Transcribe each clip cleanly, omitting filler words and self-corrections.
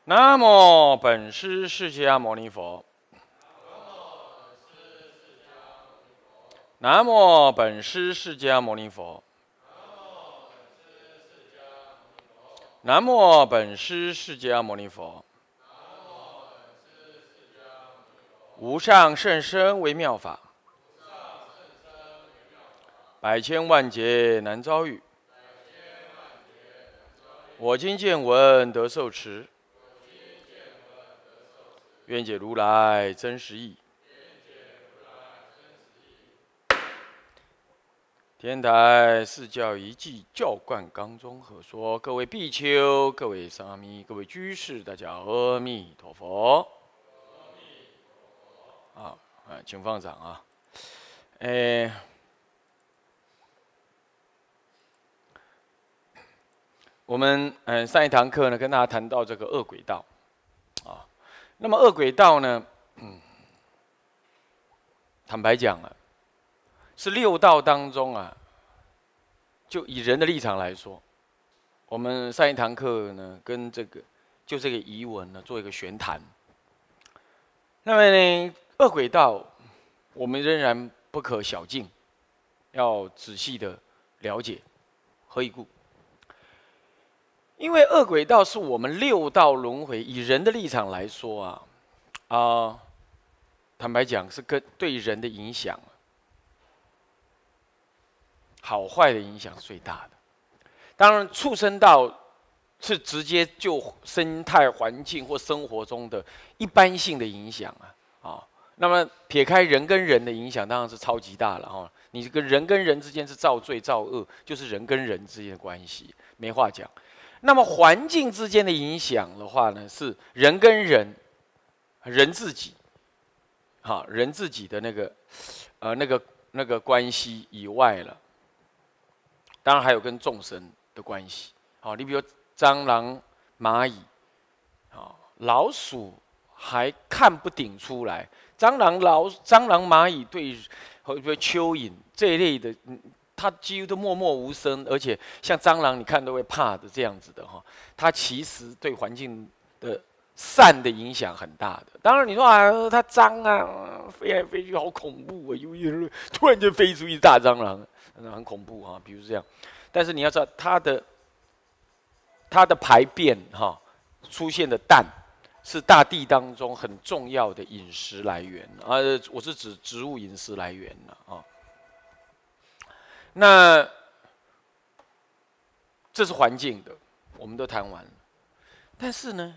南无本师释迦牟尼佛。南无本师释迦牟尼佛。南无本师释迦牟尼佛。无上甚深微妙法，百千万劫难遭遇。我今见闻得受持，愿解如来真实义。天台四教一记教观纲中合说，各位比丘、各位沙弥、各位居士，大家阿弥陀佛。请放掌啊。我们上一堂课呢，跟大家谈到这个恶鬼道啊。那么恶鬼道呢，坦白讲啊，是六道当中啊，就以人的立场来说，我们上一堂课呢，跟这个疑文呢做一个玄谈。那么呢，恶鬼道我们仍然不可小觑，要仔细的了解。何以故？因为恶鬼道是我们六道轮回，以人的立场来说坦白讲是对人的影响，好坏的影响是最大的。当然，畜生道是直接就生态环境或生活中的一般性的影响那么撇开人跟人的影响，当然是超级大了你这个人跟人之间是造罪造恶，就是人跟人之间的关系，没话讲。那么环境之间的影响的话呢，是人跟人，人自己，人自己的那个关系以外了。当然还有跟众生的关系。你比如蟑螂、蚂蚁，老鼠还看不顶出来，蟑螂、蚂蚁对，比如蚯蚓这一类的，它几乎都默默无声，而且像蟑螂，你看都会怕的这样子的它其实对环境的善的影响很大的。当然你说它脏飞来飞去好恐怖突然间飞出一大蟑螂，那很恐怖比如这样。但是你要知道它的排便出现的氮是大地当中很重要的饮食来源我是指植物饮食来源那这是环境的，我们都谈完了。但是呢，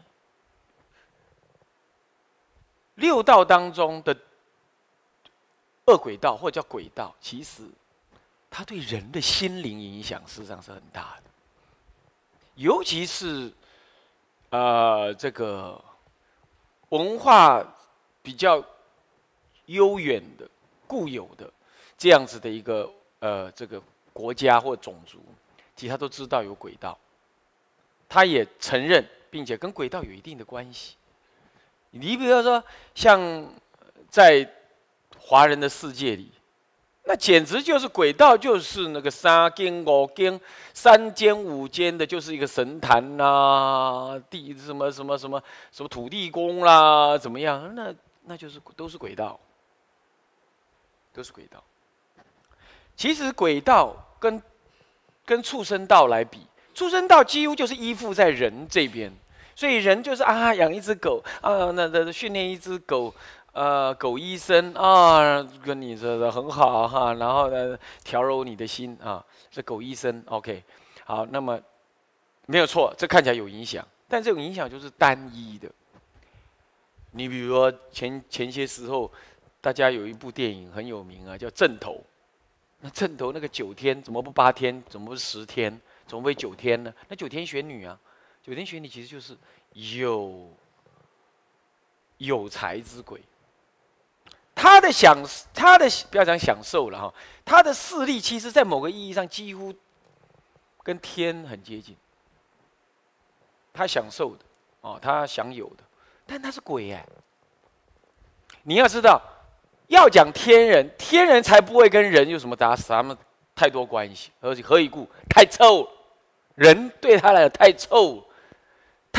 六道当中的恶鬼道或者叫鬼道，其实它对人的心灵影响事实上是很大的，尤其是这个文化比较悠远的、固有的这样子的一个这个国家或种族，其实他都知道有鬼道，他也承认，并且跟鬼道有一定的关系。你比如说，像在华人的世界里，那简直就是鬼道，就是那个三间五间、3间5间的，就是一个神坛啦，什么土地公啦，怎么样？那就是都是鬼道，都是鬼道。其实鬼道跟畜生道来比，畜生道几乎就是依附在人这边，所以人就是养一只狗那训练一只狗，狗医生跟你说的很好然后呢调柔你的心是狗医生 OK 好，那么没有错，这看起来有影响，但这种影响就是单一的。你比如说前些时候，大家有一部电影很有名叫《阵头》。那阵头那个9天怎么不8天？怎么不是10天？怎么会9天呢？那9天玄女9天玄女其实就是有才之鬼。他的不要讲享受了他的势力其实在某个意义上几乎跟天很接近。他享受的他享有的，但他是鬼你要知道。要讲天人才不会跟人有什么太多关系，而且何以故？太臭了，人对他来讲太臭了，太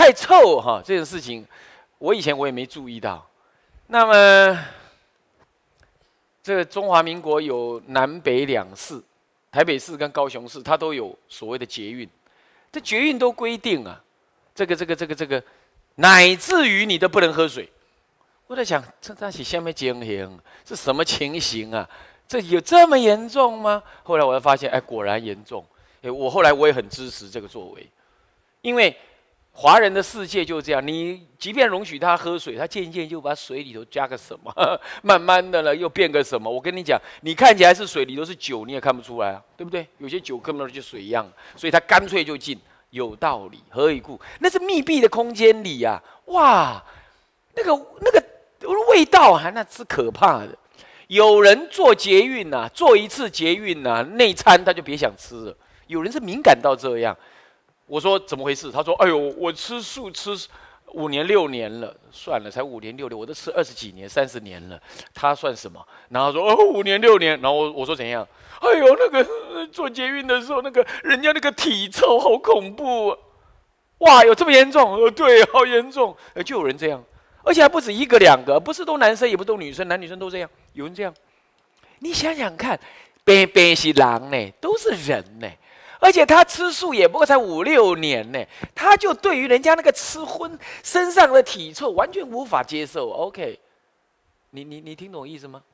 太臭哈，这件事情，我以前我也没注意到。那么，这个中华民国有南北两市，台北市跟高雄市，它都有所谓的捷运。这捷运都规定啊，这个，乃至于你都不能喝水。我在想，这是下面情形，是什么情形啊？这有这么严重吗？后来我才发现，哎，果然严重。我后来我也很支持这个作为，因为华人的世界就是这样，你即便容许他喝水，他渐渐就把水里头加个什么，慢慢的了又变个什么。我跟你讲，你看起来是水，里头是酒，你也看不出来啊，对不对？有些酒根本就水一样，所以他干脆就进，有道理，何以故？那是密闭的空间里啊，哇，那个味道啊，那是可怕的。有人做捷运啊，做一次捷运啊，内餐他就别想吃了。有人是敏感到这样。我说怎么回事？他说：“哎呦，我吃素吃5年6年了，算了，才5年6年，我都吃20几年、30年了，他算什么？”然后说：“哦，5年6年。”然后我说怎样？哎呦，那个做捷运的时候，那个人家那个体臭好恐怖啊！哇，有这么严重？对，好严重。就有人这样。而且还不止1个2个，不是都男生，也不都女生，男女生都这样。有人这样，你想想看，边是狼呢，都是人呢，而且他吃素也不过才5、6年呢，他就对于人家那个吃荤身上的体臭完全无法接受。OK， 你听懂意思吗？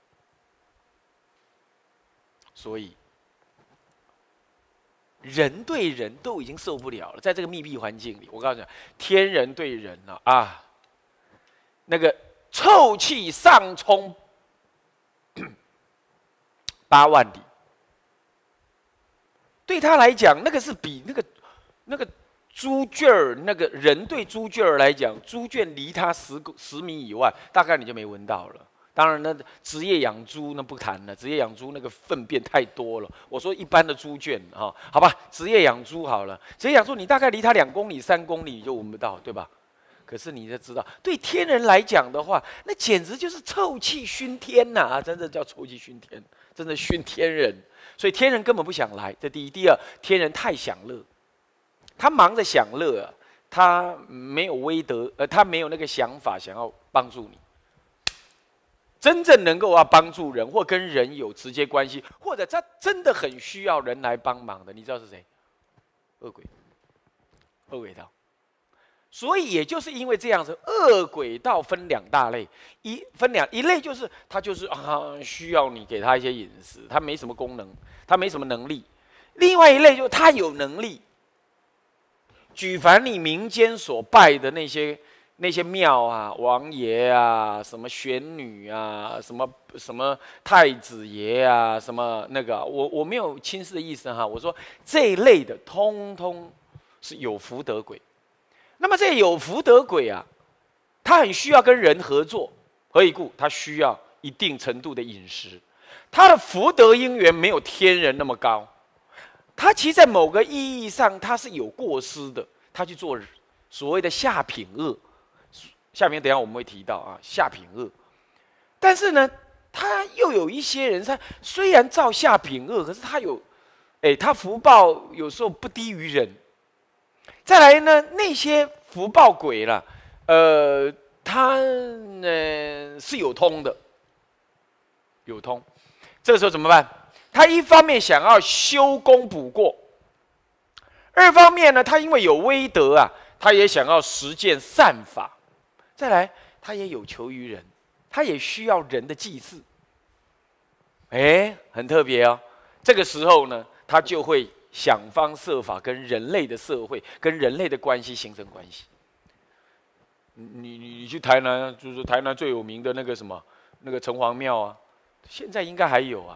所以人对人都已经受不了了，在这个密闭环境里，我告诉你，天人对人啊。那个臭气上冲8万里，对他来讲，那个是比那个猪圈儿，那个人对猪圈儿来讲，猪圈离他10米以外，大概你就没闻到了。当然，那职业养猪那不谈了，职业养猪那个粪便太多了。我说一般的猪圈好吧，职业养猪好了，职业养猪你大概离他2公里、3公里你就闻不到，对吧？可是你就知道，对天人来讲的话，那简直就是臭气熏天呐！真的叫臭气熏天，真的熏天人。所以天人根本不想来，这第一。第二，天人太享乐，他忙着享乐啊，他没有威德，他没有那个想法想要帮助你。真正能够帮助人或跟人有直接关系，或者他真的很需要人来帮忙的，你知道是谁？恶鬼，恶鬼道。所以也就是因为这样子，恶鬼道分2大类，一类就是他就是需要你给他一些饮食，他没什么功能，他没什么能力；另外一类就是他有能力。举凡你民间所拜的那些庙啊、王爷啊、什么玄女啊、什么太子爷啊、什么那个，我没有轻视的意思哈，我说这一类的通通是有福德鬼。那么这有福德鬼啊，他很需要跟人合作，何以故？他需要一定程度的饮食，他的福德因缘没有天人那么高，他其实在某个意义上他是有过失的，他去做所谓的下品恶，下面等一下我们会提到下品恶，但是呢，他又有一些人，他虽然造下品恶，可是他有，他福报有时候不低于人。再来呢，那些福报鬼啦，他是有通的，有通。这个时候怎么办？他一方面想要修功补过，二方面呢，他因为有威德啊，他也想要实践善法。再来，他也有求于人，他也需要人的祭祀。很特别哦。这个时候呢，他就会想方设法跟人类的社会、跟人类的关系形成关系。你去台南，就是台南最有名的那个什么，那个城隍庙啊，现在应该还有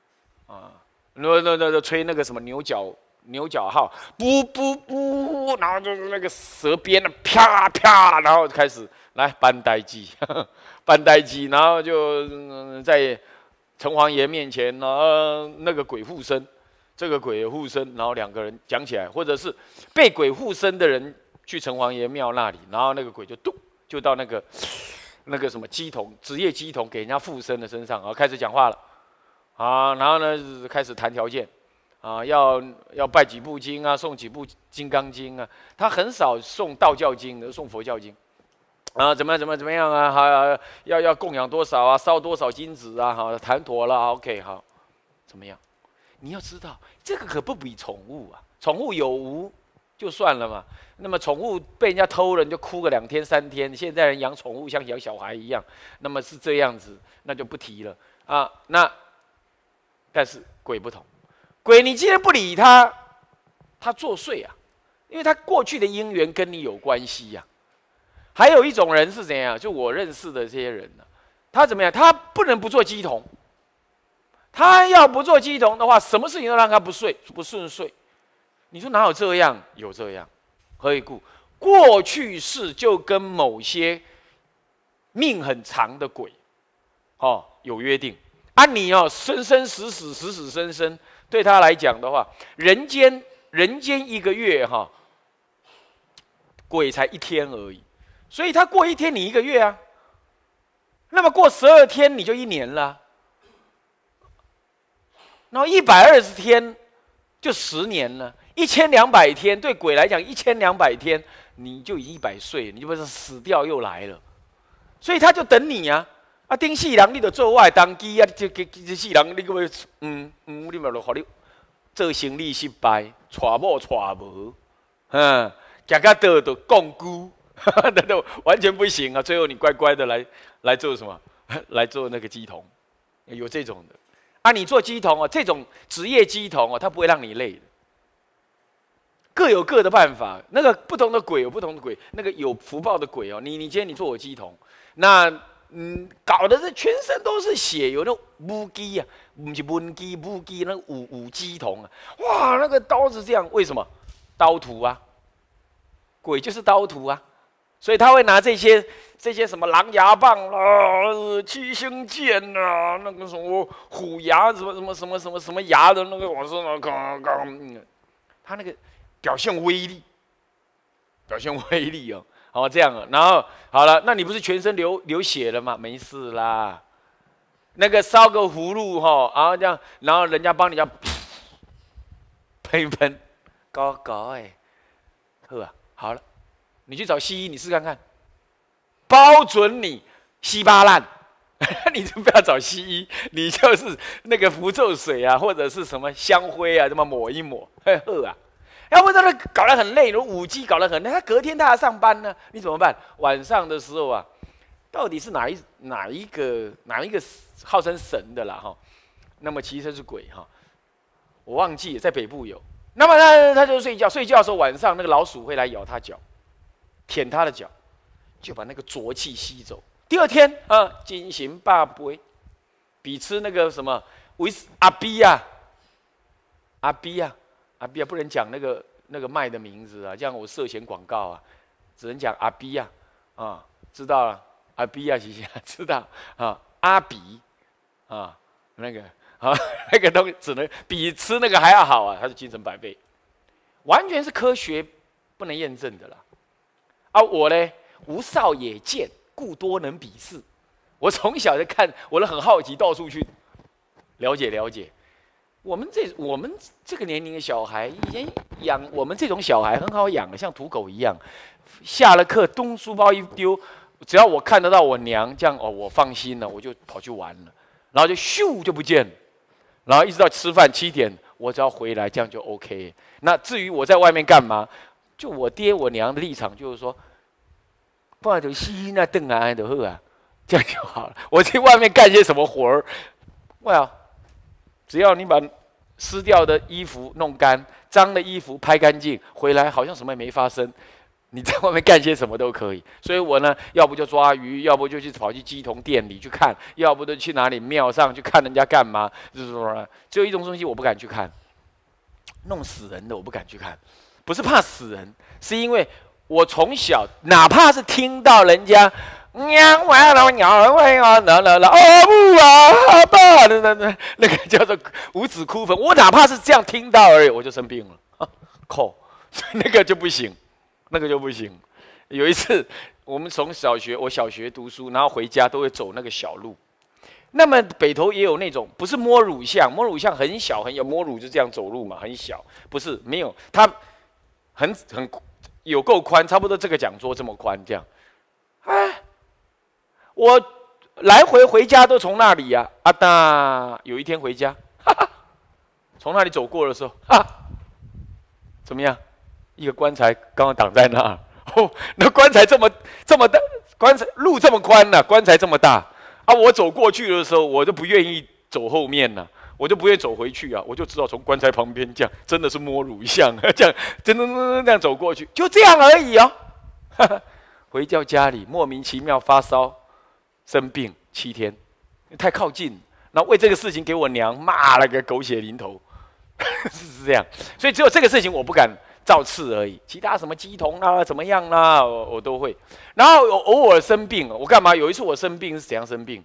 那吹那个什么牛角号，噗噗噗，然后就是那个蛇鞭啪啪，然后开始来搬呆机，搬呆机，然后就在城隍爷面前那个鬼附身。这个鬼护身，然后2个人讲起来，或者是被鬼护身的人去城隍爷庙那里，然后那个鬼就到那个什么鸡童，职业鸡童给人家附身的身上，然后开始讲话了，然后呢开始谈条件， 啊，要拜几部经啊，诵几部金刚经啊，他很少诵道教经的，诵佛教经。啊，怎么样啊？好，要供养多少啊？烧多少金子啊？好，谈妥了 ，OK， 好，怎么样？你要知道，这个可不比宠物啊，宠物有无就算了嘛。那么宠物被人家偷了，你就哭个2天3天。现在人养宠物像养小孩一样，那么是这样子，那就不提了啊。但是鬼不同，鬼你既然不理他，他作祟啊，因为他过去的因缘跟你有关系呀。还有一种人是怎样？就我认识的这些人呢、他怎么样？他不能不做鸡童。他要不做鸡童的话，什么事情都让他不顺遂。你说哪有这样？有这样。何以故？过去世就跟某些命很长的鬼，有约定。你生生死死，死死生生，对他来讲的话，人间一个月鬼才1天而已，所以他过1天你1个月啊，那么过12天你就1年了，然后120天就10年了，1200天对鬼来讲，1200天你就已经100岁，你就不是死掉又来了，所以他就等你啊。顶世人你就做我的当机啊！这世人你个要你嘛就互你做生意失败，娶某娶无，行到倒就共孤，那都完全不行啊！最后你乖乖的来做什么？来做那个鸡童，有这种的你做鸡童这种职业鸡童他不会让你累的，各有各的办法。那个不同的鬼有不同的鬼，那个有福报的鬼你今天你做我鸡童，那。搞的是全身都是血，有那武鸡啊，不是文鸡，武鸡那武鸡童啊，哇，那个刀子这样，为什么？刀徒啊，鬼就是刀徒啊，所以他会拿这些什么狼牙棒啦、七星剑啊，那个什么虎牙什么牙的那个，我说他那个表现威力这样然后好了，那你不是全身流血了吗？没事啦，那个烧个葫芦然后这样，然后人家帮你这样喷一喷，搞好了，你去找西医，你试看看，包准你稀巴烂。你就不要找西医，你就是那个符咒水啊，或者是什么香灰啊，这么抹一抹，要不然他搞得很累，如5G 搞得很累，他隔天他要上班呢，你怎么办？晚上的时候到底是哪一个号称神的啦那么其实是鬼我忘记了，在北部有。那么他就睡觉的时候，晚上那个老鼠会来咬他脚，舔他的脚，就把那个浊气吸走。第二天精行罢杯，比吃那个什么阿 B 不能讲那个卖的名字这样我涉嫌广告只能讲阿 B 知道了，阿 B 其实知道阿比那个那个东西只能比吃那个还要好它是精神100倍，完全是科学不能验证的啦。我呢，无少也见，故多能比试。我从小就看，我都很好奇，到处去了解。我们这个年龄的小孩，以前养我们这种小孩很好养的，像土狗一样。下了课，东书包一丢，只要我看得到我娘这样我放心了，我就跑去玩了，然后就咻就不见了，然后一直到吃饭7点，我只要回来，这样就 OK。那至于我在外面干嘛，就我爹我娘的立场就是说，不然就吸那邓来就好这样就好了。我去外面干些什么活儿，只要你把湿掉的衣服弄干，脏的衣服拍干净，回来好像什么也没发生。你在外面干些什么都可以。所以我呢，要不就抓鱼，要不就跑去鸡童店里去看，要不就去哪里庙上去看人家干嘛。就是说，只有一种东西我不敢去看，弄死人的我不敢去看，不是怕死人，是因为我从小哪怕是听到人家。娘完了，娘完了，阿爸，那个叫做五子哭坟。我哪怕是这样听到而已，我就生病了，所以那个就不行，有一次，我们从我小学读书，然后回家都会走那个小路， 那么北投也有那种，不是摸乳像，摸乳像很小很小，摸乳就这样走路嘛，很小，不是没有，它很有够宽，差不多这个讲桌这么宽这样。哎，我来回回家都从那里呀、啊。那有一天回家，哈哈，从那里走过的时候，哈，怎么样？一个棺材刚刚挡在那儿，哦，那棺材这么大，棺材路这么宽呢、啊，棺材这么大啊！我走过去的时候，我都不愿意走后面呢、啊，我就不愿意走回去啊，我就知道从棺材旁边这样，真的是摸乳像，这样真这样走过去，就这样而已哦。哈哈，回到家里莫名其妙发烧，生病7天，太靠近，那为这个事情给我娘骂了个狗血淋头，是这样，所以只有这个事情我不敢造次而已，其他什么鸡同啊怎么样啦、我都会。然后偶尔生病，我干嘛？有一次我生病是怎样生病？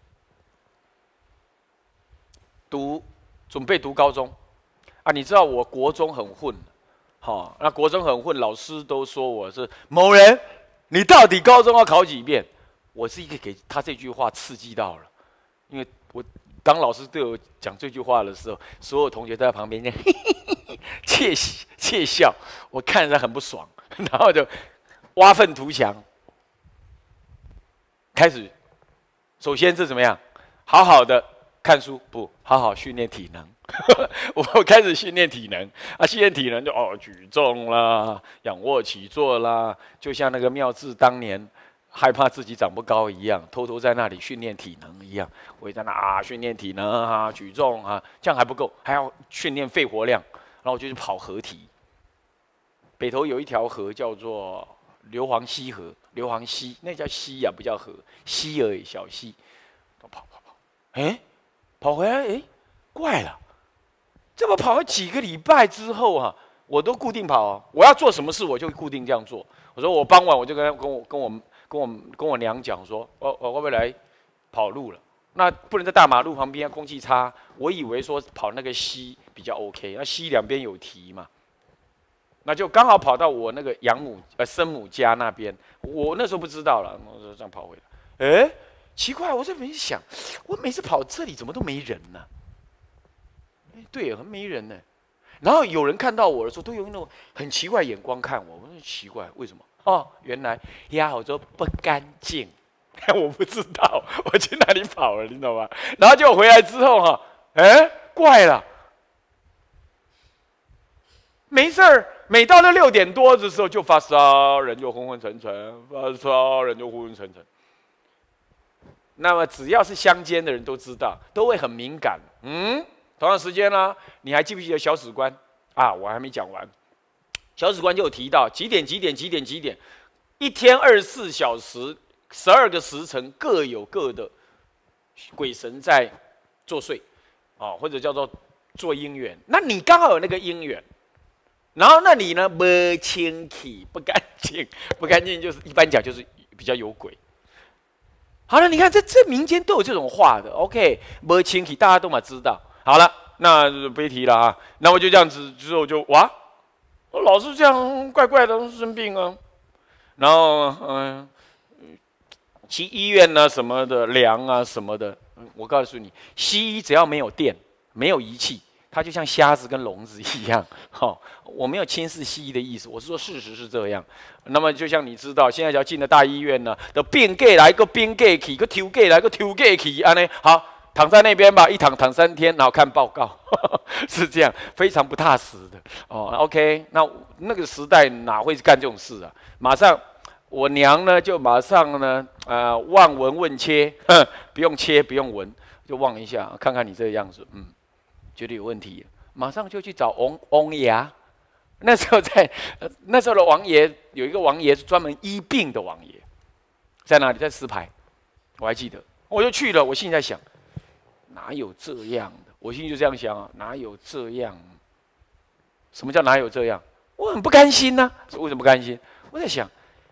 准备读高中啊，你知道我国中很混，好，那国中很混，老师都说我是某人，你到底高中要考几遍？我是一个给他这句话刺激到了，因为我当老师对我讲这句话的时候，所有同学都在旁边窃笑，我看着很不爽，然后就挖粪图强，开始，首先是怎么样？好好的看书，不好好训练体能。我开始训练体能啊，训练体能就举重啦，仰卧起坐啦，就像那个妙智当年害怕自己长不高一样，偷偷在那里训练体能一样。我也在那训练体能啊，举重啊，这样还不够，还要训练肺活量。然后我就去跑河堤。北投有一条河叫做硫磺溪河，硫磺溪那叫溪呀、啊，不叫河，溪而已，小溪。跑，哎，跑回来，哎，怪了。这么跑了几个礼拜之后啊，我都固定跑啊。我要做什么事，我就固定这样做。我说我傍晚我就跟我娘讲说，我会来跑路了。那不能在大马路旁边，空气差。我以为说跑那个溪比较 OK， 那溪两边有堤嘛，那就刚好跑到我那个生母家那边。我那时候不知道了，我就这样跑回来。哎，奇怪，我在没想，我每次跑这里怎么都没人呢、对，很没人呢。然后有人看到我的时候，都用那种很奇怪眼光看我。我说奇怪，为什么？哦，原来呀，我说不干净，我不知道我去哪里跑了，你懂吗？然后就回来之后哈，哎，怪了，没事儿。每到那6点多的时候就发烧，人就昏昏沉沉，发烧人就昏昏沉沉。那么只要是乡间的人都知道，都会很敏感。同样时间呢、你还记不记得小史官啊？我还没讲完。小史官就有提到几点，一天24小时，12个时辰各有各的鬼神在作祟，啊，或者叫做做姻缘。那你刚好有那个姻缘，然后那你呢不清气，不干净，不干净就是一般讲就是比较有鬼。好了，你看这民间都有这种话的 ，OK， 不清气大家都嘛知道。好了，那别提了啊。那我就这样子之后就哇，我老是这样怪怪的生病啊。然后去医院啊什么的量啊什么的。我告诉你，西医只要没有电、没有仪器，它就像瞎子跟聋子一样。我没有轻视西医的意思，我是说事实是这样。那么就像你知道，现在只要进了大医院呢，都变价来个变价去，个抽价来个抽价去，安尼好。躺在那边吧，一躺3天，然后看报告，是这样，非常不踏实的哦。OK， 那个时代哪会干这种事啊？马上我娘呢就马上呢望闻问切，不用切不用闻，就望一下，看看你这个样子，觉得有问题，马上就去找王爷。那时候的王爷有一个王爷是专门医病的王爷，在哪里？在石牌，我还记得，我就去了。我心里在想。哪有这样的？我心里就这样想啊，哪有这样？什么叫哪有这样？我很不甘心呐、为什么不甘心？我在想，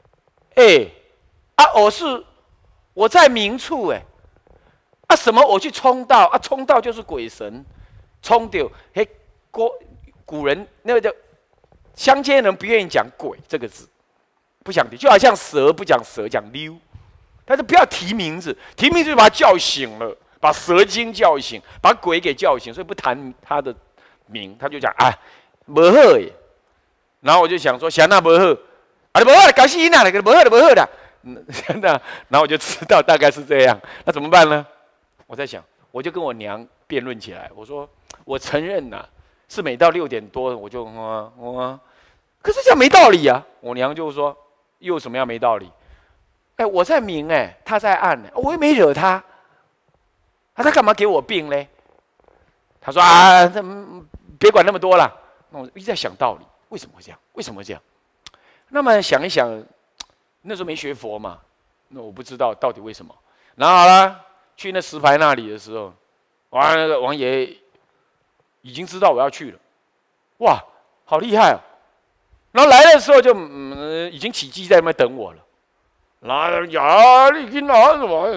我在明处什么我去冲到冲到就是鬼神，冲掉古人那个叫乡间人不愿意讲鬼这个字，不想提，就好像蛇不讲蛇讲溜，但是不要提名字，提名字就把他叫醒了。 把蛇精叫醒，把鬼给叫醒，所以不谈他的名，他就讲啊，不好耶。然后我就想说，想那不好，啊，不好，搞死人啦，不好的不好的。那然后我就知道大概是这样，那怎么办呢？我在想，我就跟我娘辩论起来，我说我承认呐、是每到6点多我就可是这样没道理啊。我娘就说，又有什么样没道理？哎，我在明哎，他在暗哎，我又没惹他，他干嘛给我病嘞？他说啊，别管那么多了。那我一直在想道理，为什么会这样？为什么会这样？那么想一想，那时候没学佛嘛，那我不知道到底为什么。然后好了，去那石牌那里的时候，哇，那个王爷已经知道我要去了，哇，好厉害哦！然后来的时候就已经起乩在那边等我了。然后呀，你去拿什么？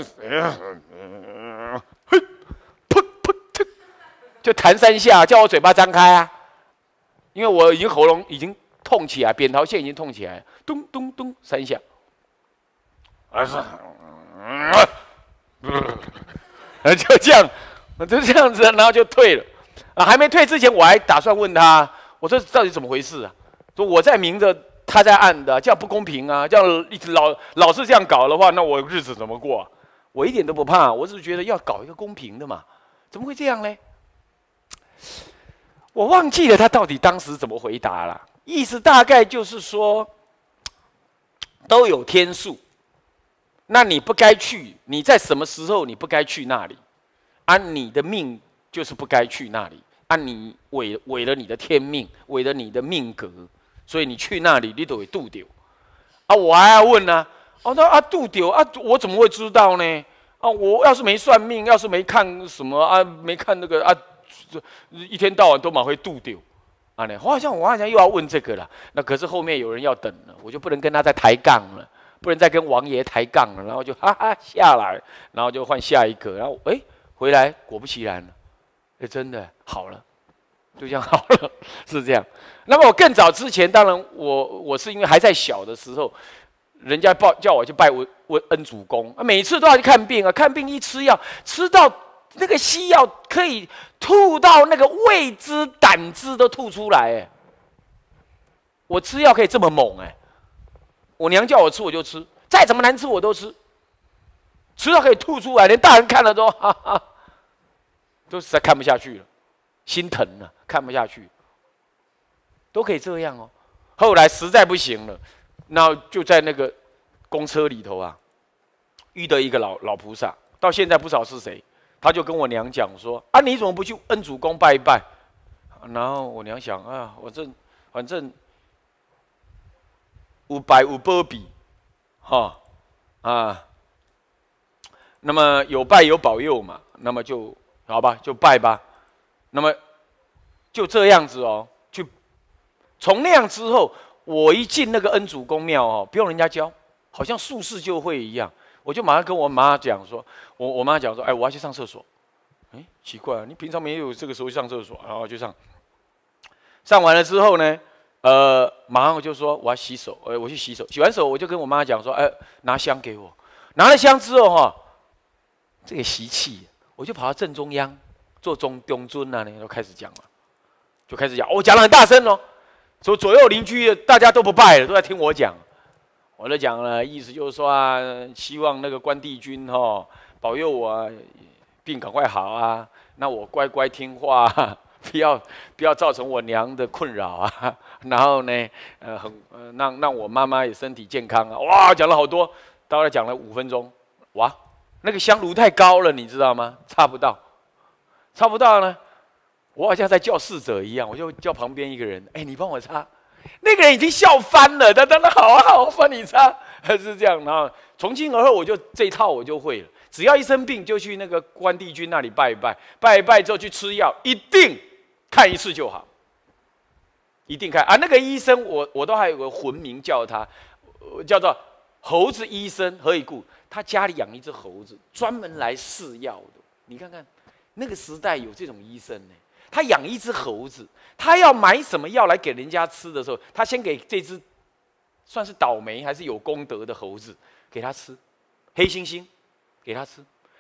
嘿，噗噗噗，就弹3下，叫我嘴巴张开啊，因为我已经喉咙已经痛起来，扁桃腺已经痛起来，咚咚咚3下，就这样，就这样子，然后就退了。啊，还没退之前，我还打算问他，我说到底怎么回事啊？说我在明的，他在暗的，这样不公平啊！这样一直老是这样搞的话，那我日子怎么过啊？我一点都不怕，我只是觉得要搞一个公平的嘛，怎么会这样呢？我忘记了他到底当时怎么回答了，意思大概就是说，都有天数，那你不该去，你在什么时候你不该去那里，你的命就是不该去那里，你违了你的天命，违了你的命格，所以你去那里你都会渡丢，我还要问呢、那渡丢我怎么会知道呢？我要是没算命，要是没看什么没看那个一天到晚都马会渡丢，我好像又要问这个了。那可是后面有人要等了，我就不能跟他再抬杠了，不能再跟王爷抬杠了，然后就哈哈下来，然后就换下一个，然后回来果不其然了，真的好了，就这样好了，是这样。那么我更早之前，当然我是因为还在小的时候，人家叫我去拜恩主公，每次都要去看病啊，看病一吃药，吃到那个西药可以吐到那个胃汁、胆汁都吐出来，我吃药可以这么猛我娘叫我吃我就吃，再怎么难吃我都吃，吃到可以吐出来，连大人看了都哈哈，都实在看不下去了，心疼了，看不下去，都可以这样哦。后来实在不行了，那就在那个公车里头遇到一个老菩萨，到现在不知道是谁，他就跟我娘讲说你怎么不去恩主公拜一拜？然后我娘想反正有拜有保庇，那么有拜有保佑嘛，那么就好吧，就拜吧。那么就这样子从那样之后，我一进那个恩主公庙不用人家教，好像术士就会一样，我就马上跟我妈讲说，我妈讲说，我要去上厕所。奇怪你平常没有这个时候去上厕所，然后就上完了之后呢，马上我就说我要洗手，我去洗手，洗完手我就跟我妈讲说，拿香给我，拿了香之后这个习气，我就跑到正中央做中尊就开始讲了，我讲得很大声说左右邻居大家都不拜了，都在听我讲，我就讲了，意思就是说希望那个关帝君保佑我病赶快好那我乖乖听话不要造成我娘的困扰然后呢，让我妈妈也身体健康哇，讲了好多，大概讲了5分钟，哇，那个香炉太高了，你知道吗？插不到呢，我好像在叫侍者一样，我就叫旁边一个人，你帮我擦，那个人已经笑翻了，他当然好我帮你擦，是这样，然后从今而后我就这一套我就会了。只要一生病，就去那个关帝君那里拜一拜，拜一拜之后去吃药，一定看1次就好，一定看那个医生我都还有个魂名叫他，叫做猴子医生，何以故？他家里养一只猴子，专门来试药的。你看看那个时代有这种医生呢，他养一只猴子，他要买什么药来给人家吃的时候，他先给这只算是倒霉还是有功德的猴子给他吃，黑猩猩。给他吃，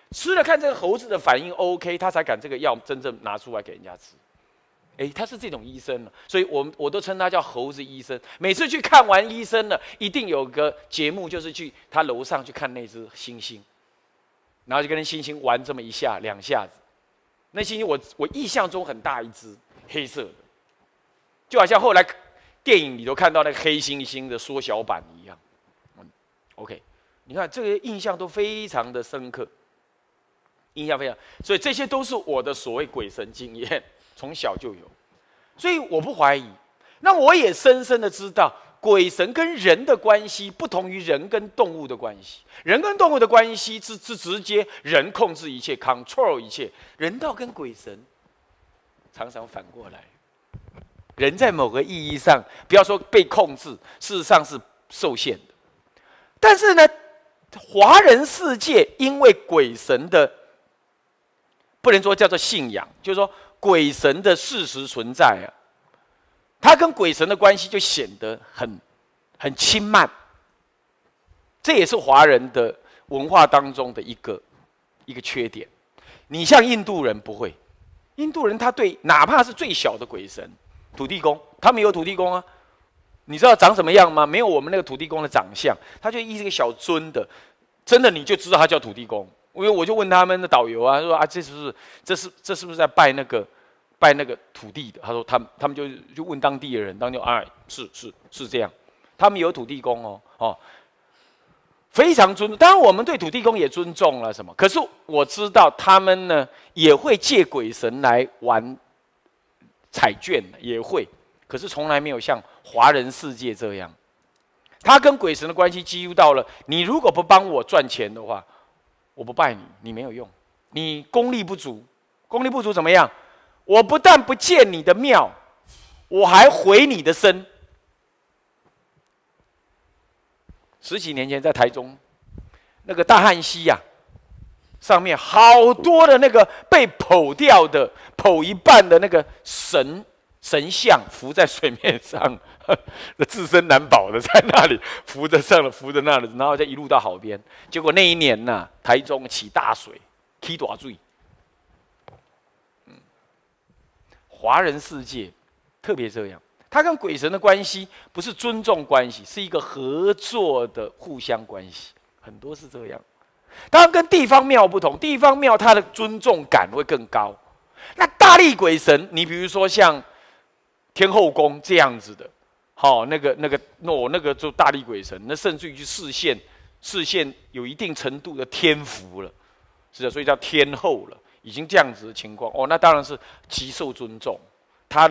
吃了看这个猴子的反应 OK， 他才敢这个药真正拿出来给人家吃。他是这种医生了，所以我都称他叫猴子医生。每次去看完医生了，一定有个节目，就是去他楼上去看那只猩猩，然后就跟那猩猩玩这么一下两下子。那猩猩我印象中很大一只，黑色的，就好像后来电影里头看到那个黑猩猩的缩小版一样。OK， 你看这个印象都非常的深刻，印象非常，所以这些都是我的所谓鬼神经验。从小就有，所以我不怀疑。那我也深深的知道，鬼神跟人的关系不同于人跟动物的关系。人跟动物的关系是直接人控制一切 ，control 一切。人道跟鬼神常常反过来。人在某个意义上，不要说被控制，事实上是受限的。但是呢，华人世界因为鬼神的，不能说叫做信仰，就是说。鬼神的事实存在啊，他跟鬼神的关系就显得很轻慢，这也是华人的文化当中的一个缺点。你像印度人不会，印度人他对哪怕是最小的鬼神土地公，他们有土地公啊，你知道长什么样吗？没有我们那个土地公的长相，他就一个小尊的，真的你就知道他叫土地公。因为我就问他们的导游啊，说啊，这是不是在拜那个土地的？他说他们就问当地的人，当地哎是这样，他们有土地公非常尊重。当然我们对土地公也尊重了什么，可是我知道他们呢也会借鬼神来玩彩券，也会，可是从来没有像华人世界这样。他跟鬼神的关系几乎到了，你如果不帮我赚钱的话。我不拜你，你没有用，你功力不足，怎么样？我不但不建你的庙，我还毁你的身。10几年前在台中，那个大汉溪上面好多的那个被剖掉的、剖一半的那个神像浮在水面上，自身难保的在那里浮着上了，浮着那里，然后再一路到海边。结果那一年台中起大水，起大水。华人世界特别这样，他跟鬼神的关系不是尊重关系，是一个合作的互相关系，很多是这样。当然跟地方庙不同，地方庙它的尊重感会更高。那大力鬼神，你比如说像天后宫这样子的，那个就大力鬼神，那甚至于去视线有一定程度的天福了，是的，所以叫天后了，已经这样子的情况那当然是极受尊重，他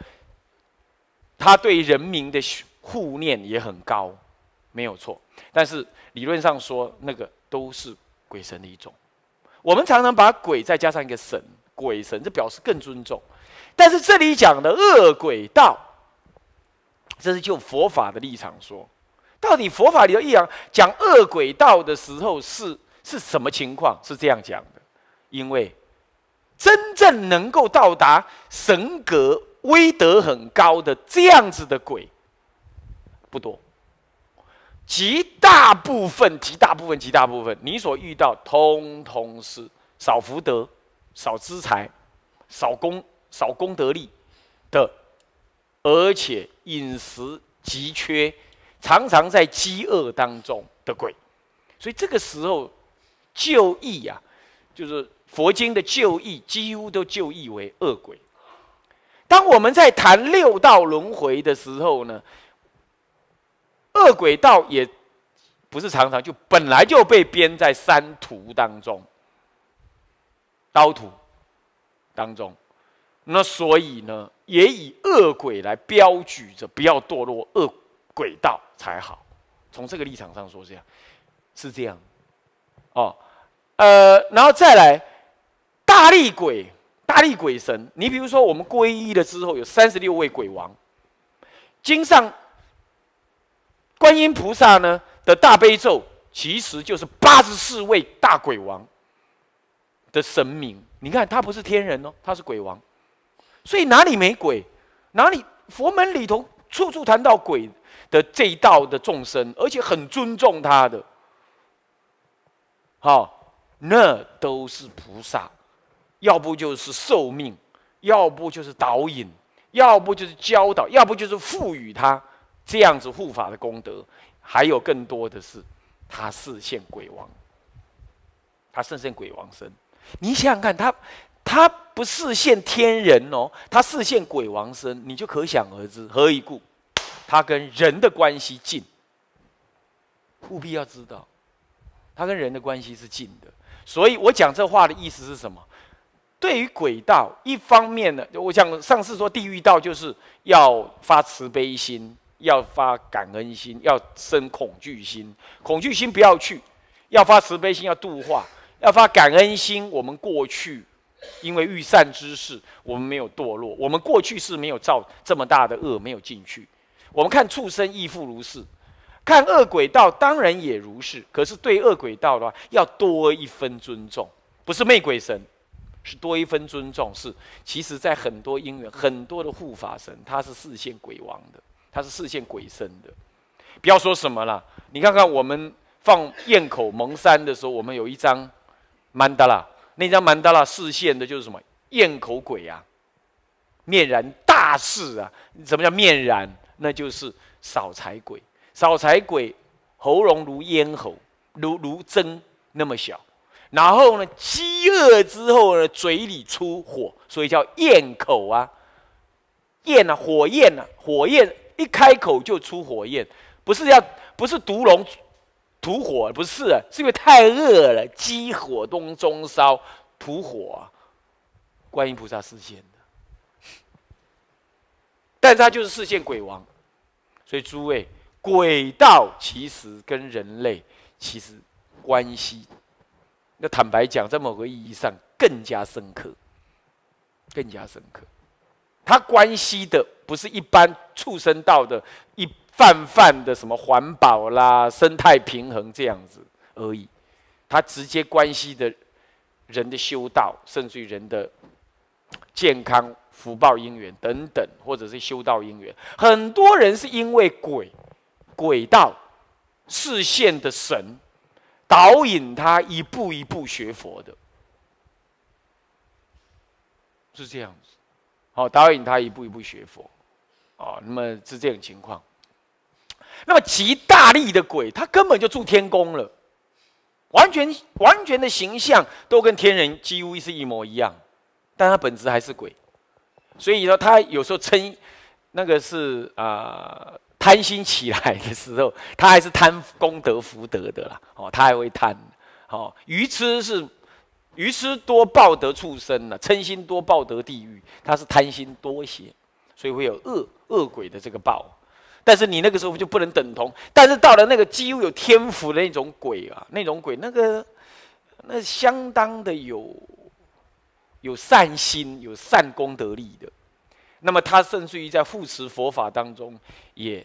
对人民的护念也很高，没有错。但是理论上说，那个都是鬼神的一种。我们常常把鬼再加上一个神，鬼神，这表示更尊重。但是这里讲的恶鬼道，这是就佛法的立场说，到底佛法里头讲恶鬼道的时候是什么情况？是这样讲的，因为真正能够到达神格、威德很高的这样子的鬼不多，极大部分，你所遇到通通是少福德、少资财、少功德力的，而且饮食极缺，常常在饥饿当中的鬼。所以这个时候就义就是佛经的就义，几乎都就义为恶鬼。当我们在谈六道轮回的时候呢，恶鬼道也不是常常就本来就被编在三途当中，刀途当中。那所以呢，也以恶鬼来标举着，不要堕落恶鬼道才好。从这个立场上说，是这样。然后再来大力鬼神。你比如说，我们皈依了之后，有36位鬼王。经上观音菩萨呢的大悲咒，其实就是84位大鬼王的神明。你看，他不是天人他是鬼王。所以哪里没鬼，哪里佛门里头处处谈到鬼的这一道的众生，而且很尊重他的。 那都是菩萨，要不就是受命，要不就是导引，要不就是教导，要不就是赋予他这样子护法的功德，还有更多的是他示现鬼王，他示现鬼王身。你想想看，他不示现天人哦，他示现鬼王身，你就可想而知，何以故？他跟人的关系近，务必要知道，他跟人的关系是近的。所以我讲这话的意思是什么？对于鬼道，一方面呢，我讲上次说地狱道就是要发慈悲心，要发感恩心，要生恐惧心。恐惧心不要去，要发慈悲心，要度化，要发感恩心。我们过去因为遇善知识，我们没有堕落，我们过去是没有造这么大的恶，没有进去。我们看畜生亦复如是，看恶鬼道当然也如是。可是对恶鬼道的话，要多一分尊重，不是媚鬼神，是多一分尊重。是其实在很多因缘，很多的护法神，他是示现鬼王的，他是示现鬼身的。不要说什么了，你看看我们放堰口蒙山的时候，我们有一张曼达拉，那张曼达拉示现的就是什么？堰口鬼啊，面然大士啊。什么叫面然？那就是扫财鬼。扫财鬼喉咙如咽喉，如针那么小，然后呢，饥饿之后呢，嘴里出火，所以叫焰口啊。焰啊，火焰啊，火焰一开口就出火焰，不是毒龙吐火，不是啊，是因为太饿了，激火中烧，吐火啊。观音菩萨示现的。但是他就是示现鬼王，所以诸位，鬼道其实跟人类其实关系，那坦白讲，在某个意义上更加深刻，更加深刻。它关系的不是一般畜生道的泛的什么环保啦、生态平衡这样子而已，它直接关系的人的修道，甚至于人的健康、福报因缘等等，或者是修道因缘。很多人是因为鬼道示现的神导引他一步一步学佛的，是这样子。好，导引他一步一步学佛。哦，那么是这种情况。那么极大力的鬼，他根本就住天宫了，完全的形象都跟天人几乎是一模一样，但他本质还是鬼。所以说，他有时候称那个是贪心起来的时候，他还是贪功德福德的啦。哦，他还会贪。哦，愚痴多报得畜生了，嗔心多报得地狱。他是贪心多些，所以会有恶鬼的这个报。但是你那个时候就不能等同。但是到了那个几乎有天福的那种鬼啊，那相当的有善心、有善功德力的。那么他甚至于在护持佛法当中，也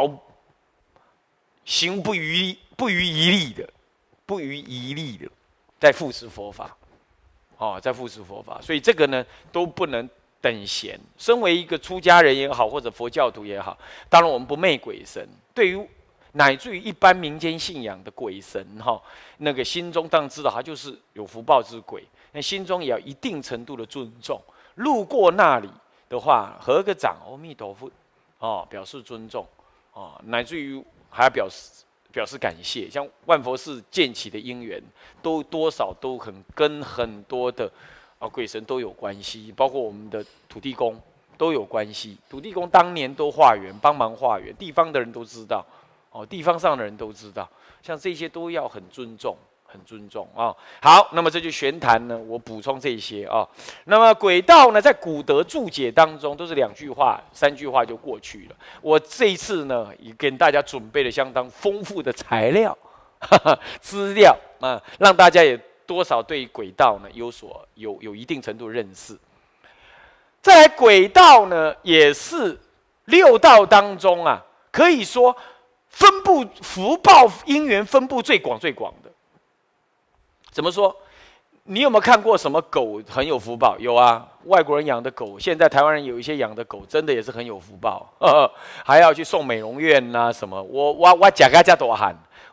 行不遗力的，在护持佛法。哦，在护持佛法，所以这个呢都不能等闲。身为一个出家人也好，或者佛教徒也好，当然我们不媚鬼神。对于乃至于一般民间信仰的鬼神，那个心中当然知道他就是有福报之鬼，那心中也要一定程度的尊重。路过那里的话，合个掌，阿弥陀佛，表示尊重，乃至于还要表示感谢。像万佛寺建起的因缘，都多少都跟很多的鬼神都有关系，包括我们的土地公都有关系。土地公当年都化缘，帮忙化缘，地方的人都知道，地方上的人都知道，像这些都要很尊重。很尊重啊。好，那么这就玄谈呢，我补充这些啊。那么鬼道呢，在古德注解当中都是2句话、3句话就过去了。我这一次呢，也给大家准备了相当丰富的材料、资料啊，让大家也多少对鬼道呢有一定程度的认识。再来，鬼道呢，也是6道当中啊，可以说分布福报因缘分布最广的。怎么说？你有没有看过什么狗很有福报？有啊，外国人养的狗，现在台湾人有一些养的狗，真的也是很有福报，还要去送美容院呐、什么。我假大喊，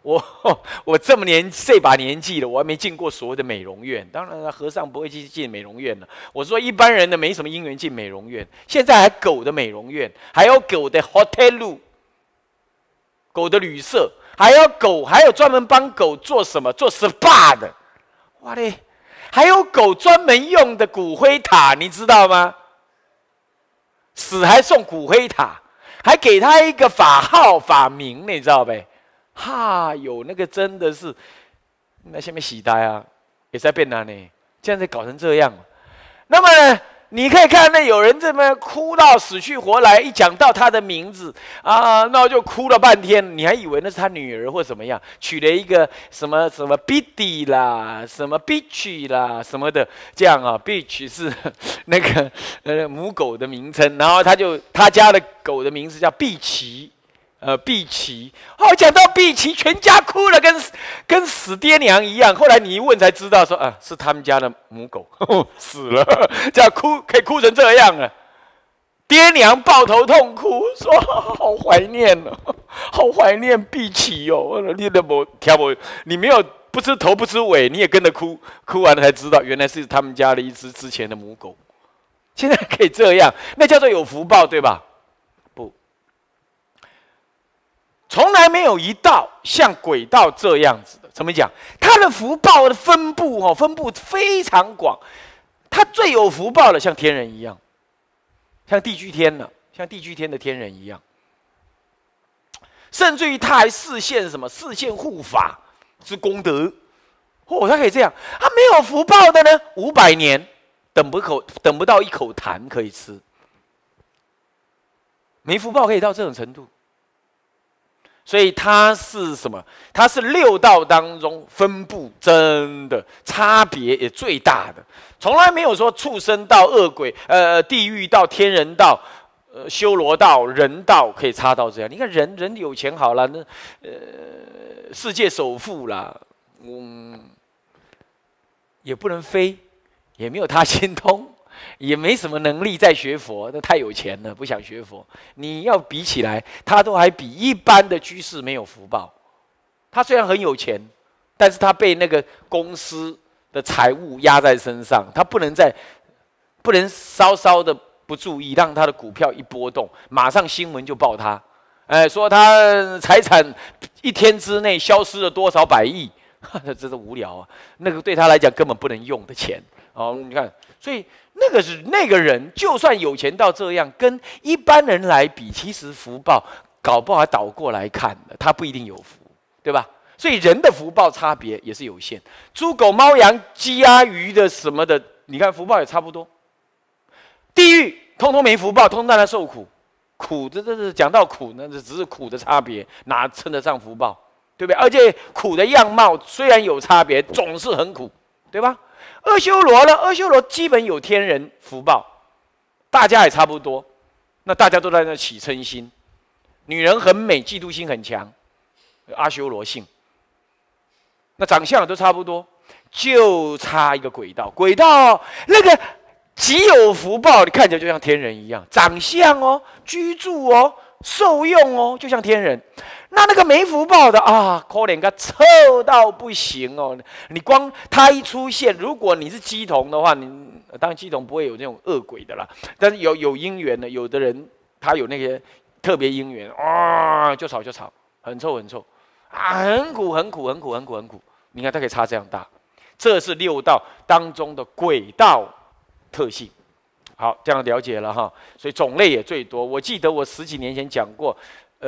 我这么这把年纪了，我还没进过所谓的美容院。当然了，和尚不会去进美容院了。我说一般人的没什么因缘进美容院。现在还狗的美容院，还有狗的 hotel， 狗的旅社，还有专门帮狗做什么做 SPA 的，哇嘞！还有狗专门用的骨灰塔，你知道吗？死还送骨灰塔，还给他一个法号法名，你知道呗？哈，有那个真的是，那下面喜呆啊，也在变难呢，这样子搞成这样。那么呢，你可以看到有人这么哭到死去活来，一讲到他的名字啊，那就哭了半天，你还以为那是他女儿或怎么样，取了一个什么什么 Biddy 啦，什么 Beach 啦，什么的，这样啊 ，Beach 是那个母狗的名称，然后他家的狗的名字叫碧琪。碧琪，讲到碧琪，全家哭了，跟死爹娘一样。后来你一问才知道说，是他们家的母狗死了，这样哭可以哭成这样啊！爹娘抱头痛哭，说好怀念哦，好怀念碧琪哦。你都没听不，你没有不知头不知尾，你也跟着哭，哭完了才知道原来是他们家的一只之前的母狗。现在可以这样，那叫做有福报，对吧？从来没有一道像轨道这样子的，怎么讲？它的福报的分布非常广。它最有福报的，像天人一样，像地居天呢，像地居天的天人一样。甚至于他还示现什么？示现护法之功德。他可以这样。他没有福报的呢，500年等不到一口痰可以吃。没福报可以到这种程度。所以它是什么？它是6道当中分布真的差别也最大的，从来没有说畜生道、恶鬼、地狱道、天人道、修罗道、人道可以差到这样。你看人有钱好了，那世界首富啦，也不能飞，也没有他心通。也没什么能力在学佛，那太有钱了，不想学佛。你要比起来，他都还比一般的居士没有福报。他虽然很有钱，但是他被那个公司的财务压在身上，他不能稍稍的不注意，让他的股票一波动，马上新闻就报他，说他财产1天之内消失了多少百亿，这是无聊啊！那个对他来讲根本不能用的钱哦，你看，所以。那个人，就算有钱到这样，跟一般人来比，其实福报搞不好还倒过来看的，他不一定有福，对吧？所以人的福报差别也是有限。猪狗猫羊鸡鸭鱼的什么的，你看福报也差不多。地狱通通没福报，通通在那受苦，苦这是讲到苦呢，这只是苦的差别，哪称得上福报，对不对？而且苦的样貌虽然有差别，总是很苦，对吧？阿修罗呢？阿修罗基本有天人福报，大家也差不多。那大家都在那起嗔心，女人很美，嫉妒心很强，阿修罗性。那长相都差不多，就差一个轨道。轨道那个极有福报，你看起来就像天人一样，长相哦，居住哦，受用哦，就像天人。那个没福报的啊，可怜个臭到不行哦！你光他一出现，如果你是乩童的话，你当然乩童不会有那种恶鬼的啦。但是有因缘的，有的人他有那些特别因缘，就吵，很臭啊，很苦。你看他可以差这样大，这是6道当中的轨道特性。好，这样了解了哈。所以种类也最多。我记得我10几年前讲过。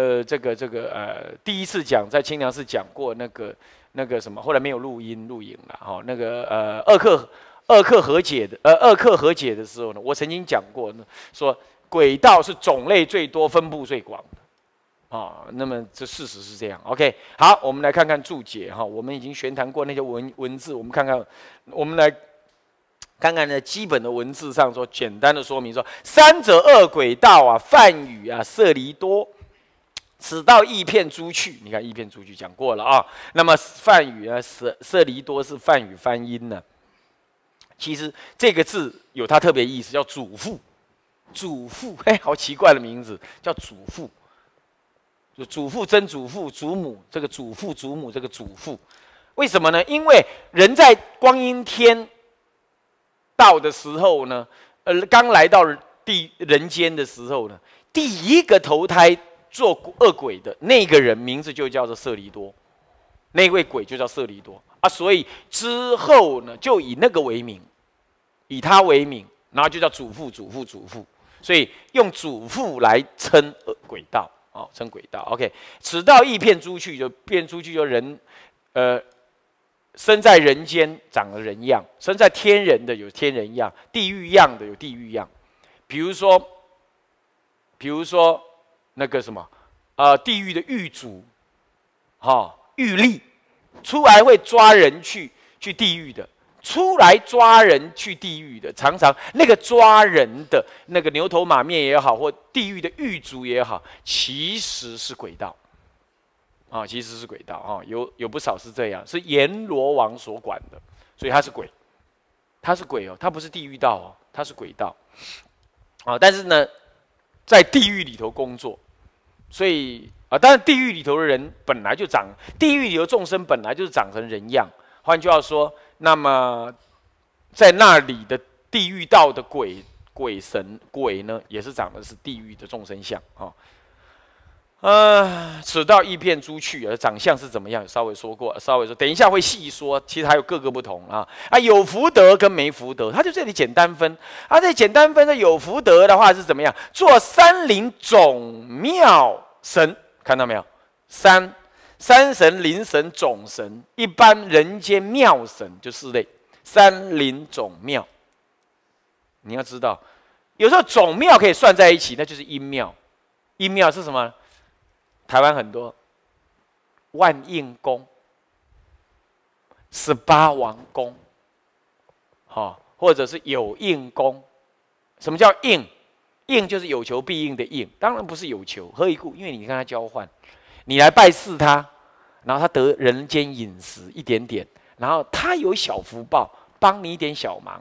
第一次讲在清凉寺讲过那个什么，后来没有录影了哈。那个二课和解的时候呢，我曾经讲过呢，说轨道是种类最多、分布最广的啊。那么这事实是这样。OK， 好，我们来看看注解哈。我们已经玄谈过那些文字，我们来看看呢基本的文字上说，简单的说明说，三者恶轨道啊，梵语啊，舍离多。此道义骗诸趣，你看义骗诸趣讲过了啊。那么梵语啊，舍离多是梵语翻音呢。其实这个字有它特别意思，叫主父。主父，好奇怪的名字，叫主父。 祖父、曾祖父、祖母，这个祖父、祖母，这个祖父，为什么呢？因为人在光阴天道的时候呢，刚来到人间的时候呢，第一个投胎做恶鬼的那个人，名字就叫做舍利多，那位鬼就叫舍利多啊。所以之后呢，就以那个为名，以他为名，然后就叫祖父、祖父、祖父，所以用祖父来称鬼道。哦，称鬼道。OK， 此道亦遍诸趣，就遍诸趣，就人，生在人间长了人样，生在天人的有天人样，地狱样的有地狱样。比如说那个什么，地狱的狱卒，狱吏，出来会抓人去地狱的。出来抓人去地狱的，常常那个抓人的那个牛头马面也好，或地狱的狱卒也好，其实是鬼道，其实是鬼道啊，有不少是这样，是阎罗王所管的，所以他是鬼，他是鬼哦，他不是地狱道哦，他是鬼道，但是呢，在地狱里头工作，所以当然地狱里头的人本来就地狱里头众生本来就是长成人样，换句话说。那么，在那里的地狱道的鬼神呢，也是长的是地狱的众生相此道亦遍诸趣，长相是怎么样？稍微说过，等一下会细说。其实还有各个不同有福德跟没福德，他就这里简单分。这简单分的有福德的话是怎么样？做山林总妙神，看到没有？山神、灵神、种神，一般人间妙神就4类，山灵种妙。你要知道，有时候种妙可以算在一起，那就是阴庙。阴庙是什么？台湾很多万应宫、18王宫，或者是有应宫。什么叫应？应就是有求必应的应，当然不是有求，何以故？因为你跟他交换。你来拜祀他，然后他得人间饮食一点点，然后他有小福报，帮你一点小忙。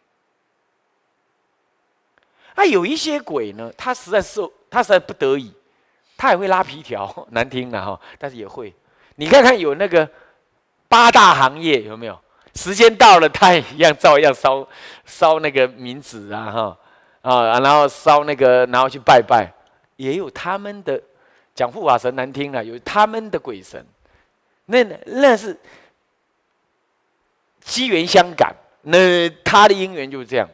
有一些鬼呢，他实在不得已，他也会拉皮条，难听了但是也会。你看看有那个8大行业有没有？时间到了，他也一样照样烧那个冥纸然后烧那个，然后去拜拜，也有他们的。讲护法神难听了，有他们的鬼神，那是机缘相感，那他的因缘就是这样。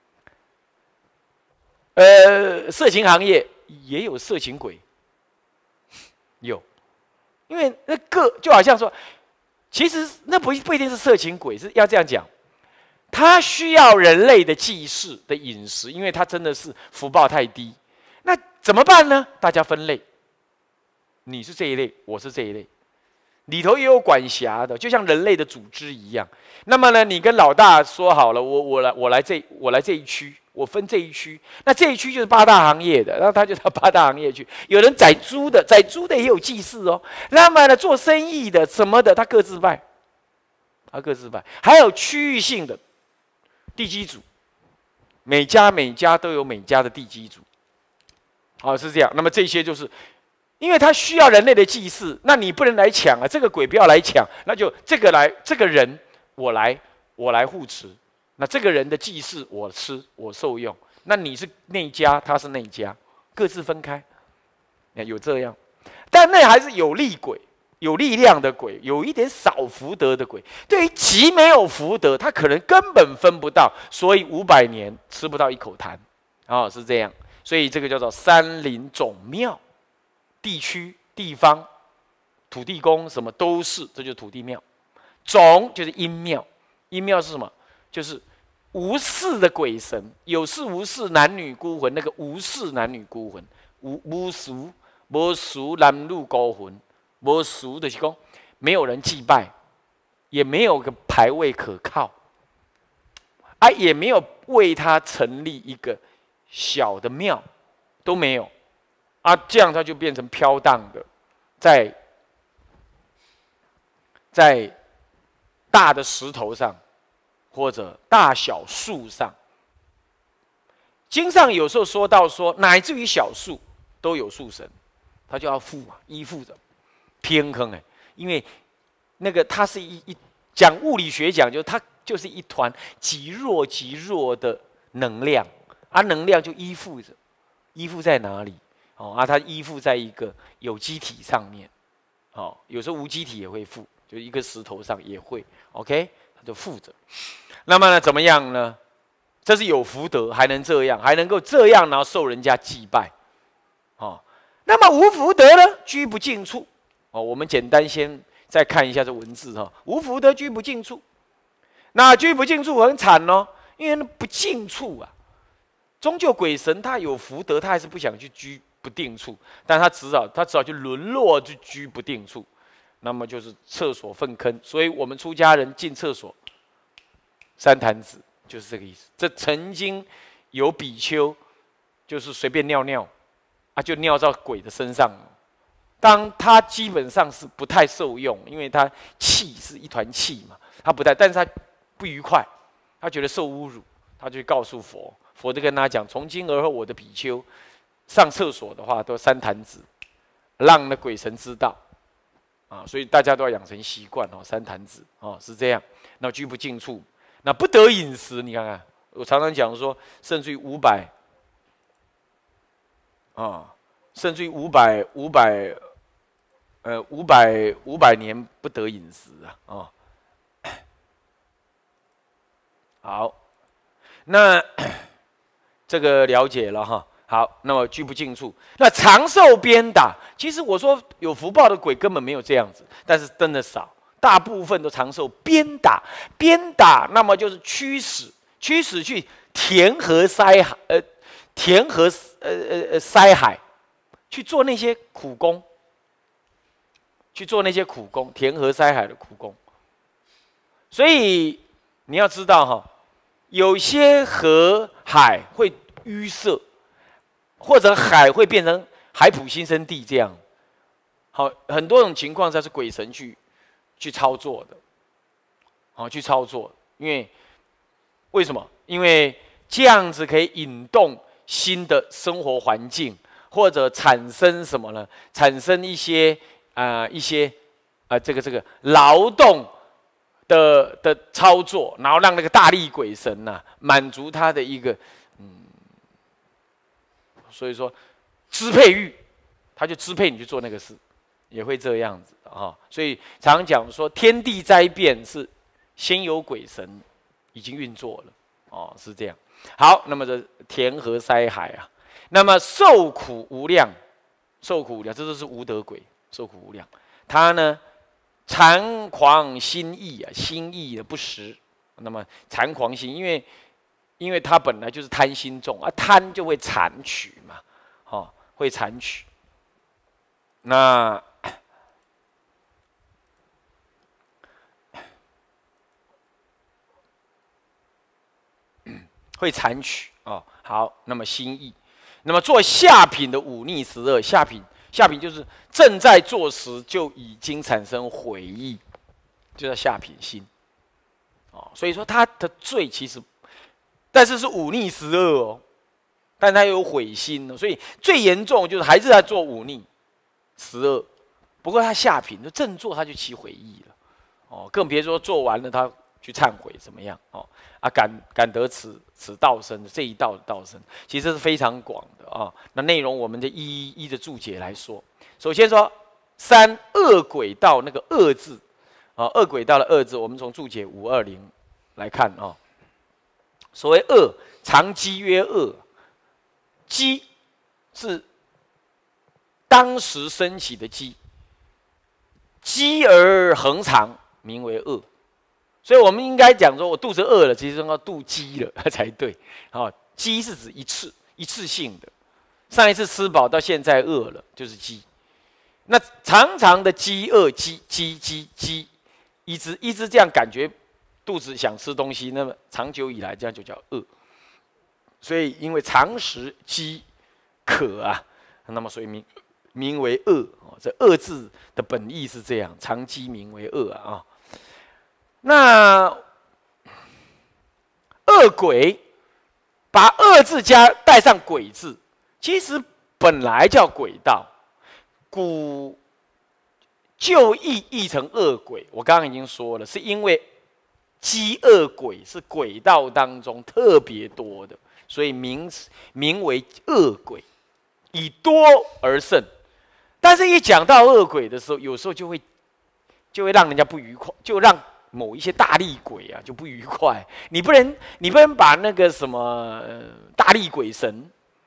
色情行业也有色情鬼，有，因为那个就好像说，其实那不一定是色情鬼，是要这样讲，他需要人类的祭祀的饮食，因为他真的是福报太低，那怎么办呢？大家分类。你是这一类，我是这一类，里头也有管辖的，就像人类的组织一样。那么呢，你跟老大说好了，我来这一区，我分这一区，那这一区就是8大行业的，然后他就到8大行业去。有人宰猪的也有祭祀哦。那么呢，做生意的什么的，他各自拜，还有区域性的地基主，每家都有每家的地基主，是这样。那么这些就是。因为他需要人类的祭祀，那你不能来抢啊！这个鬼不要来抢，那就这个人我来护持，那这个人的祭祀我吃我受用，那你是那家，他是那家，各自分开，有这样，但那还是有力鬼、有力量的鬼，有一点少福德的鬼。对于极没有福德，他可能根本分不到，所以500年吃不到一口痰，是这样。所以这个叫做山林种庙。地区、地方、土地公什么都是，这就是土地庙。种就是阴庙，阴庙是什么？就是无事的鬼神，有事无事男女孤魂，那个无事男女孤魂，无俗男女孤魂，无俗的是说没有人祭拜，也没有个牌位可靠，也没有为他成立一个小的庙，都没有。这样它就变成飘荡的，在大的石头上，或者大小树上。经上有时候说到说，乃至于小树都有树神， 他就要附啊，依附着偏坑哎，因为那个它是讲物理学讲，就是它就是一团极弱极弱的能量，啊，能量就依附着，依附在哪里？哦啊，它依附在一个有机体上面，哦，有时候无机体也会附，就一个石头上也会 ，OK， 它就附着。那么呢，怎么样呢？这是有福德，还能这样，还能够这样，然后受人家祭拜，哦。那么无福德呢，居不近处。哦，我们简单先再看一下这文字哈。无福德居不近处，那居不近处很惨哦，因为那不近处啊，终究鬼神他有福德，他还是不想去居不定处，但他只好去沦落去居不定处，那么就是厕所粪坑。所以我们出家人进厕所，三坛子就是这个意思。这曾经有比丘，就是随便尿尿。啊，就尿到鬼的身上，当他基本上是不太受用，因为他气是一团气嘛，他不太，但是他不愉快，他觉得受侮辱，他就告诉佛，佛就跟他讲，从今而后我的比丘上厕所的话都三坛子，让那鬼神知道，啊，所以大家都要养成习惯哦，三坛子哦是这样，那居不近处，那不得饮食，你看看，我常常讲说，甚至于500。啊，甚至于500年不得饮食啊！哦，好，那这个了解了哈。好，那么居不近处，那长寿鞭打，其实我说有福报的鬼根本没有这样子，但是真的少，大部分都长寿鞭打，鞭打，那么就是驱使去填河塞海，填河塞海，去做那些苦工，填河塞海的苦工。所以你要知道哈，有些河海会淤塞，或者海会变成海普新生地这样。好，很多种情况下是鬼神去操作的，好去操作，因为什么？因为这样子可以引动新的生活环境，或者产生什么呢？产生一些这个劳动的操作，然后让那个大力鬼神呐、满足他的一个所以说支配欲，他就支配你去做那个事，也会这样子啊。所以常常讲说，天地灾变是先有鬼神已经运作了，哦，是这样。好，那么这填河塞海啊，那么受苦无量，这都是无德鬼，受苦无量。他呢，残狂心意啊，心意的不实。那么残狂心，因为他本来就是贪心重啊，贪就会残取嘛，哦，会残取。那会残取哦。好，那么心意，那么做下品的忤逆12，下品就是正在做时就已经产生悔意，就叫下品心。哦，所以说他的罪其实，但是忤逆12哦，但他有悔心哦，所以最严重就是还是在做忤逆12，不过他下品就正做他就起悔意了，哦，更别说做完了他去忏悔怎么样哦啊，感得此道生这一道的道生，其实是非常广的啊。那内容我们就一一的注解来说。首先说3恶鬼道那个恶字啊，恶鬼道的恶字，我们从注解520来看啊。所谓恶，常积曰恶，积是当时升起的积，积而恒长，名为恶。所以我们应该讲说，我肚子饿了，其实要肚饥了才对。哦，饥是指一次性的，上一次吃饱到现在饿了，就是饥。那常常的饥饿，一直这样感觉肚子想吃东西，那么长久以来这样就叫饿。所以因为常时饥渴啊，那么所以名为恶。这恶字的本意是这样，常饥名为恶啊。那恶鬼把恶字带上鬼字，其实本来叫鬼道， 古就译成恶鬼，我刚刚已经说了，是因为饥饿鬼是鬼道当中特别多的，所以名为恶鬼，以多而胜。但是，一讲到恶鬼的时候，有时候就会让人家不愉快，就让某一些大厉鬼啊就不愉快。你不能把那个什么大厉鬼神，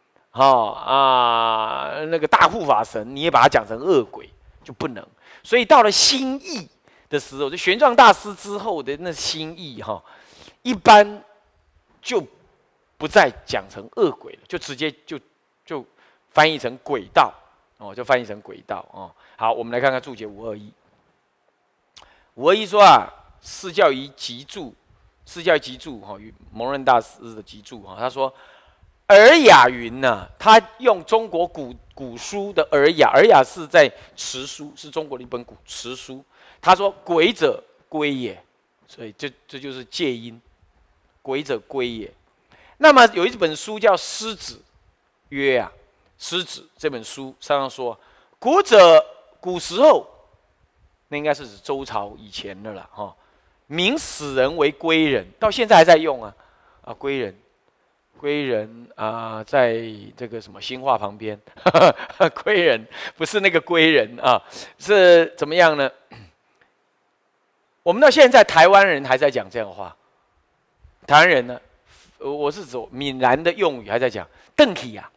那个大护法神，你也把它讲成恶鬼，就不能。所以到了新译的时候，就玄奘大师之后的那新译一般就不再讲成恶鬼了，就直接就翻译成鬼道就翻译成鬼道好，我们来看看注解521。521说啊，释教仪集注与蒙认大师的集注他说，尔雅云呢，他用中国古书的尔雅，尔雅是在辞书，是中国的一本古辞书。他说鬼者归也，所以这就是戒音，鬼者归也。那么有一本书叫《狮子》，曰啊，《狮子》这本书上说，古时候，那应该是指周朝以前的了名死人为归人，到现在还在用归人在这个什么兴化旁边，归人不是那个归人是怎么样呢？我们到现在台湾人还在讲这样的话，台湾人呢，我是指闽南的用语还在讲邓体呀，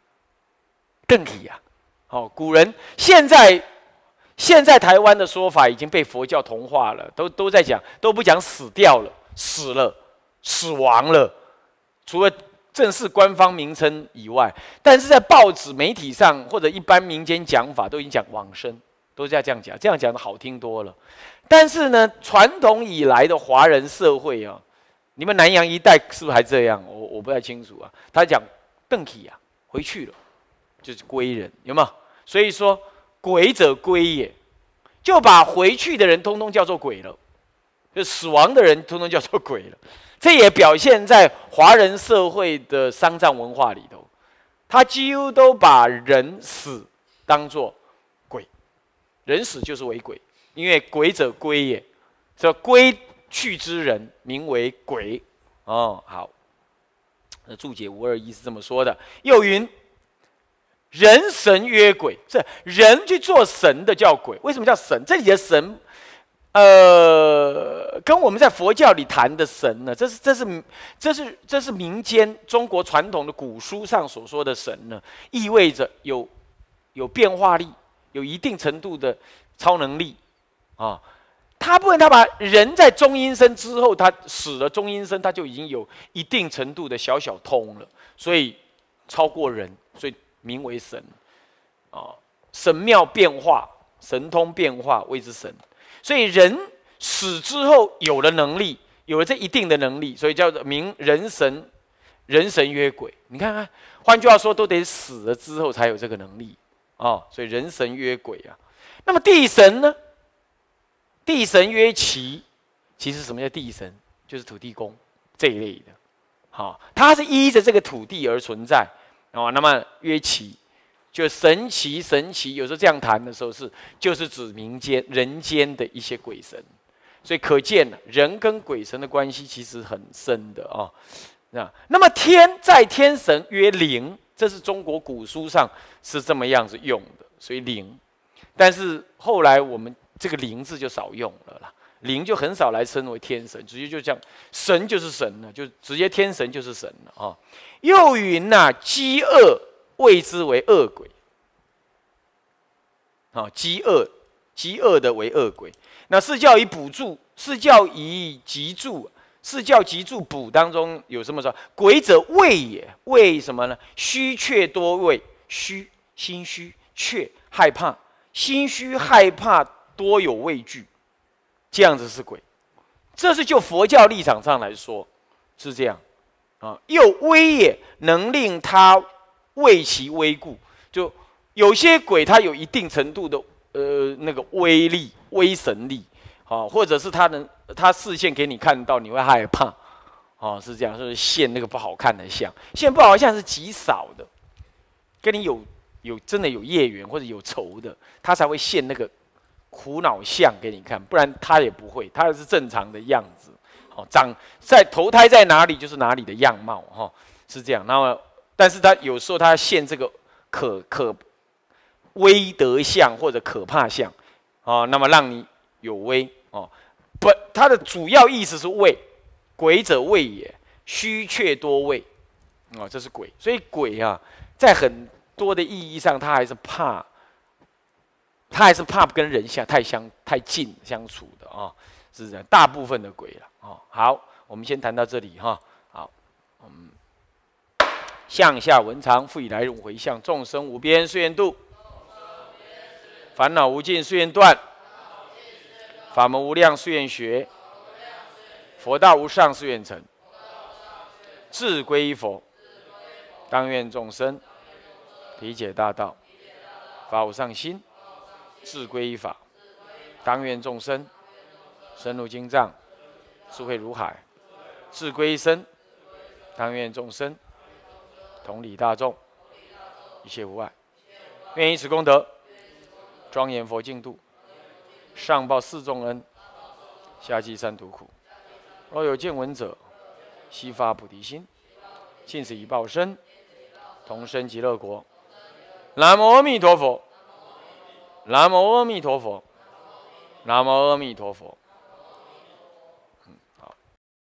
古人现在台湾的说法已经被佛教同化了，都在讲，都不讲死掉了、死了、死亡了，除了正式官方名称以外，但是在报纸媒体上或者一般民间讲法都已经讲往生，都在这样讲，这样讲的好听多了。但是呢，传统以来的华人社会你们南洋一带是不是还这样？我不太清楚他讲邓体回去了，就是归人，有没有？所以说鬼者归也，就把回去的人通通叫做鬼了，就死亡的人通通叫做鬼了。这也表现在华人社会的丧葬文化里头，他几乎都把人死当作鬼，人死就是为鬼，因为鬼者归也，这归去之人名为鬼好，那注解521是这么说的。又云：人神曰鬼，这人去做神的叫鬼。为什么叫神？这里的神，跟我们在佛教里谈的神呢，这是民间中国传统的古书上所说的神呢，意味着有变化力，有一定程度的超能力他把人在中阴身之后，他死了中阴身，他就已经有一定程度的小通了，所以超过人，所以名为神神妙变化、神通变化谓之神。所以人死之后有了能力，有了这一定的能力，所以叫做名人神。人神曰鬼。你看看，换句话说，都得死了之后才有这个能力所以人神曰鬼那么地神呢？地神曰奇。其实什么叫地神？就是土地公这一类的。它是依着这个土地而存在那么曰奇，就神奇，有时候这样谈的时候就是指民间人间的一些鬼神。所以可见人跟鬼神的关系其实很深的那么天神曰灵，这是中国古书上是这么样子用的，所以灵。但是后来我们这个灵字就少用了啦，灵就很少来称为天神，直接就这样，神就是神了，就直接天神就是神了又云饥饿谓之为恶鬼饥饿的为恶鬼。那释教仪补注，释教仪集注补当中有什么说？鬼者畏也，畏什么呢？虚怯多畏，心虚，怯害怕，心虚害怕多有畏惧，这样子是鬼。这是就佛教立场上来说是这样又威也，能令他畏其威故。就有些鬼他有一定程度的那个威力、威神力或者是他视线给你看到，你会害怕是这样，就是现那个不好看的相，现不好看是极少的，跟你有真的有业缘或者有仇的，他才会现那个苦恼相给你看，不然他也不会，他是正常的样子。哦，在投胎在哪里就是哪里的样貌，哈，是这样。那么，但是他有时候他现这个可威德相或者可怕相，哦，那么让你有威哦。不，它的主要意思是畏，鬼者畏也，虚却多畏，哦，这是鬼。所以鬼啊，在很多的意义上，他还是怕跟人太近相处的啊，是这样。大部分的鬼了啊。好，我们先谈到这里哈。好，向下文长，复以来日回向，众生无边誓愿度，烦恼无尽誓愿断，法门无量誓愿学，佛道无上誓愿成。志归佛，当愿众生理解大道，法无上心。志归法，当愿众生深入经藏，智慧如海；志归身，当愿众生同理大众，一切无碍。愿以此功德，庄严佛净土，上报四重恩，下济三途苦。若有见闻者，悉发菩提心，尽此一报身，同生极乐国。南无阿弥陀佛。南无阿弥陀佛，南无阿弥陀佛。